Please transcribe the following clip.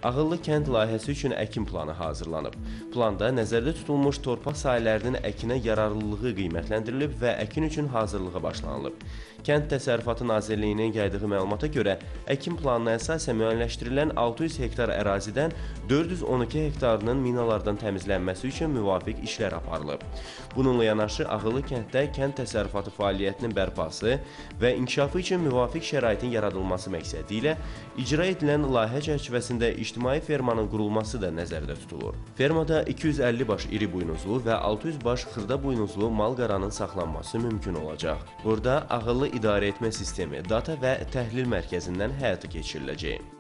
Ağıllı kənd layihəsi üçün əkin planı hazırlanıb. Planda nəzərdə tutulmuş torpaq sahələrinin əkinə yararlılığı qiymətləndirilib və əkin üçün hazırlığa başlanılıb. Kənd Təsərrüfatı Nazirliyinin yaydığı məlumata görə, əkin planına əsasən müəyyənləşdirilən 600 hektar ərazidən 412 hektarının minalardan təmizlənməsi üçün müvafiq işlər aparılıb. Bununla yanaşı, Ağıllı kənddə kənd təsərrüfatı fəaliyyətinin bərpası və inkişafı üçün müvafiq şəraitin yaradılması məqsədi ilə icra edilən layihə çərçivəsində ictimai fermanın qurulması da nəzərdə tutulur. Fermada 250 baş iri buynuzlu və 600 baş xırda buynuzlu mal-qaranın saxlanması mümkün olacaq. Burada ağıllı idarə etmə sistemi, data və təhlil mərkəzindən həyata keçiriləcək.